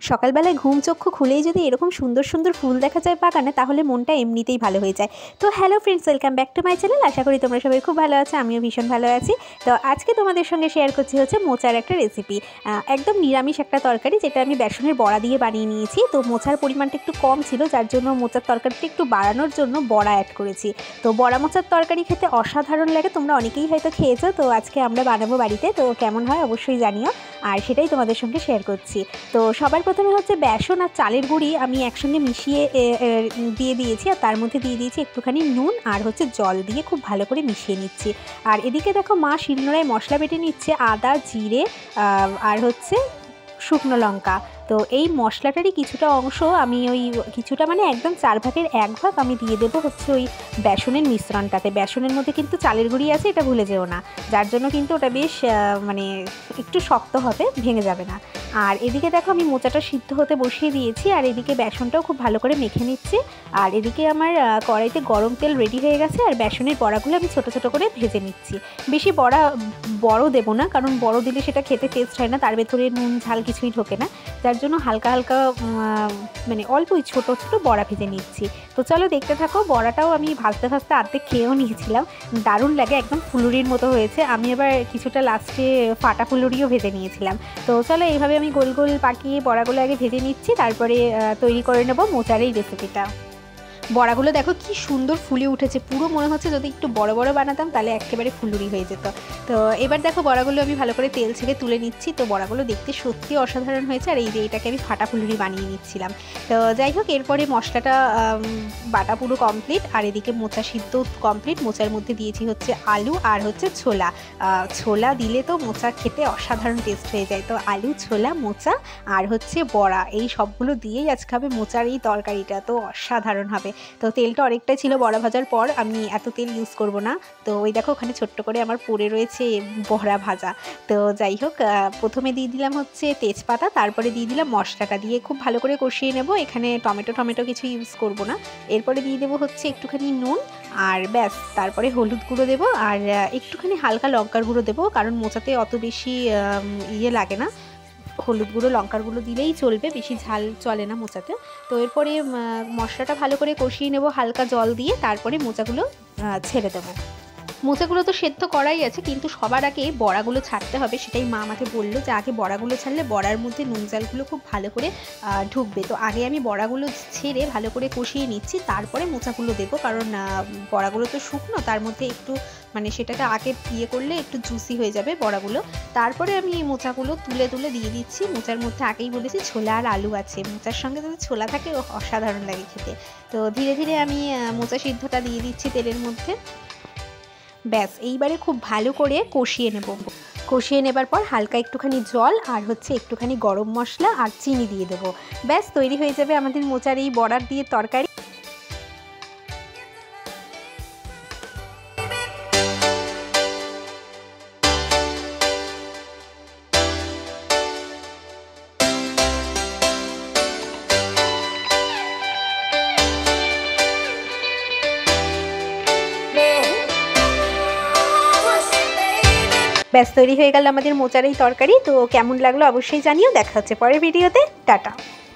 সকালবেলায় ঘুম চক্ষু খুলেই যদি এরকম সুন্দর সুন্দর ফুল দেখা যায় বাগানে, তাহলে মনটা এমনিতেই ভালো হয়ে যায়। তো hello friends, welcome back to my channel. আশা করি তোমরা সবাই খুব ভালো আছো, আমিও ভীষণ ভালো আছি। তো আজকে তোমাদের সঙ্গে শেয়ার করছি হচ্ছে মোচার একটা রেসিপি। একদম নিরামিষ একটা তরকারি, যেটা আমি বেসনের বড়া দিয়ে বানিয়ে নিয়েছি। তো মোচার পরিমাণটা একটু কম ছিল, যার জন্য মোচার তরকারিটা একটু বাড়ানোর জন্য বড়া অ্যাড করেছি। তো বড়া মোচার তরকারি খেতে অসাধারণ লাগে, তোমরা অনেকেই হয়তো খেয়েছো। তো আজকে আমরা বানাবো বাড়িতে, তো কেমন হয় অবশ্যই জানিও, আর সেটাই তোমাদের সঙ্গে শেয়ার করছি। তো সবার প্রথমে হচ্ছে বেসন আর চালের গুঁড়ি আমি একসঙ্গে মিশিয়ে দিয়ে দিয়েছি, আর তার মধ্যে দিয়ে দিয়েছি একটুখানি নুন আর হচ্ছে জল দিয়ে খুব ভালো করে মিশিয়ে নিচ্ছি। আর এদিকে দেখো মা শিলনোড়ায় মশলা বেটে নিচ্ছে, আদা, জিরে আর হচ্ছে শুকনো লঙ্কা। তো এই মশলাটারই কিছুটা অংশ আমি কিছুটা মানে একদম 4 ভাগের 1 ভাগ আমি দিয়ে দেবো হচ্ছে ওই বেসনের মিশ্রণটাতে। বেসনের মধ্যে কিন্তু চালের গুঁড়ি আছে, এটা ভুলে যেও না, যার জন্য কিন্তু ওটা বেশ মানে একটু শক্ত হবে, ভেঙে যাবে না। আর এদিকে দেখো আমি মোচাটা সিদ্ধ হতে বসিয়ে দিয়েছি, আর এদিকে বেসনটাও খুব ভালো করে মেখে নিচ্ছি। আর এদিকে আমার কড়াইতে গরম তেল রেডি হয়ে গেছে, আর বেসনের বড়াগুলো আমি ছোটো ছোটো করে ভেজে নিচ্ছি। বেশি বড় দেবো না, কারণ বড় দিলে সেটা খেতে টেস্ট হয় না, তার ভেতরে নুন ঝাল কিছুই ঢোকে না। যার জন্য হালকা হালকা মানে অল্পই ছোটো ছোটো বড়া ভেজে নিচ্ছি। তো চলো দেখতে থাকো। বড়াটাও আমি ভাজতে ভাজতে আর্ধেক খেয়েও নিয়েছিলাম, দারুণ লাগে, একদম ফুলুরির মতো হয়েছে। আমি আবার কিছুটা লাস্টে ফাটা ফুলুরিও ভেজে নিয়েছিলাম। তো চলো এইভাবে আমি গোল গোল পাকিয়ে বড়াগুলো আগে ভেজে নিচ্ছি, তারপরে তৈরি করে নেব মোচার এই রেসিপিটা। বড়াগুলো দেখো কি সুন্দর ফুলে উঠেছে, পুরো মনে হচ্ছে যদি একটু বড় বড় বানাতাম তাহলে একেবারে ফুলুরি হয়ে যেত। তো এবার দেখো বড়াগুলো আমি ভালো করে তেল ছেড়ে তুলে নিচ্ছি। তো বড়াগুলো দেখতে সত্যি অসাধারণ হয়েছে, আর এই যে এটাকে আমি ফাটা ফুলুরি বানিয়ে নিচ্ছিলাম। তো যাই হোক, এরপরে মশলাটা বাটা পুরো কমপ্লিট, আর এদিকে মোচা সিদ্ধ কমপ্লিট। মোচার মধ্যে দিয়েছি হচ্ছে আলু আর হচ্ছে ছোলা। ছোলা দিলে তো মোচা খেতে অসাধারণ টেস্ট হয়ে যায়। তো আলু, ছোলা, মোচা আর হচ্ছে বড়া, এই সবগুলো দিয়েই আজকে হবে মোচার এই তরকারিটা, তো অসাধারণ হবে। তো তেলটা অনেকটাই ছিল বড়া ভাজার পর, আমি এত তেল ইউজ করব না। তো ওই দেখো ওখানে ছোট্ট করে আমার পড়ে রয়েছে বড়া ভাজা। তো যাই হোক, প্রথমে দিয়ে দিলাম হচ্ছে তেজপাতা, তারপরে দিয়ে দিলাম মশলাটা, দিয়ে খুব ভালো করে কষিয়ে নেব। এখানে টমেটো কিছু ইউজ করব না। এরপরে দিয়ে দেবো হচ্ছে একটুখানি নুন, আর ব্যাস, তারপরে হলুদ গুঁড়ো দেবো, আর একটুখানি হালকা লঙ্কার গুঁড়ো দেবো, কারণ মোচাতে অত বেশি লাগে না। হলুদ গুঁড়ো লঙ্কার গুঁড়ো দিলেই চলবে, বেশি ঝাল চলে না মোচাতে। তো এরপরে মশলাটা ভালো করে কষিয়ে নেব হালকা জল দিয়ে, তারপরে মোচাগুলো ছেড়ে দেবো। মোচাগুলো তো সেদ্ধ করাই আছে, কিন্তু সবার আগে বড়াগুলো ছাড়তে হবে, সেটাই মা আমাকে বললো যে আগে বড়াগুলো ছাড়লে বড়ার মধ্যে নুন জালগুলো খুব ভালো করে ঢুকবে। তো আগে আমি বড়াগুলো ছেড়ে ভালো করে কষিয়ে নিচ্ছি, তারপরে মোচাগুলো দেবো, কারণ বড়াগুলো তো শুকনো, তার মধ্যে একটু মানে সেটাকে আগে করলে একটু জুসি হয়ে যাবে বড়াগুলো। তারপরে আমি এই মোচাগুলো তুলে তুলে দিয়ে দিচ্ছি। মোচার মধ্যে আগেই বলেছি ছোলা আর আলু আছে, মোচার সঙ্গে যদি ছোলা থাকে অসাধারণ লাগে খেতে। তো ধীরে ধীরে আমি মোচা সিদ্ধটা দিয়ে দিচ্ছি তেলের মধ্যে। ব্যাস, এইবারে খুব ভালো করে কষিয়ে নেব। কষিয়ে নেবার পর হালকা একটুখানি জল আর হচ্ছে একটুখানি গরম মশলা আর চিনি দিয়ে দেবো। ব্যাস, তৈরি হয়ে যাবে আমাদের মোচার এই বড়ার দিয়ে তরকারি। ব্যাস, তৈরি হয়ে গেল আমাদের মোচার এই তরকারি। তো কেমন লাগলো অবশ্যই জানিও। দেখা হচ্ছে পরের ভিডিওতে। টাটা।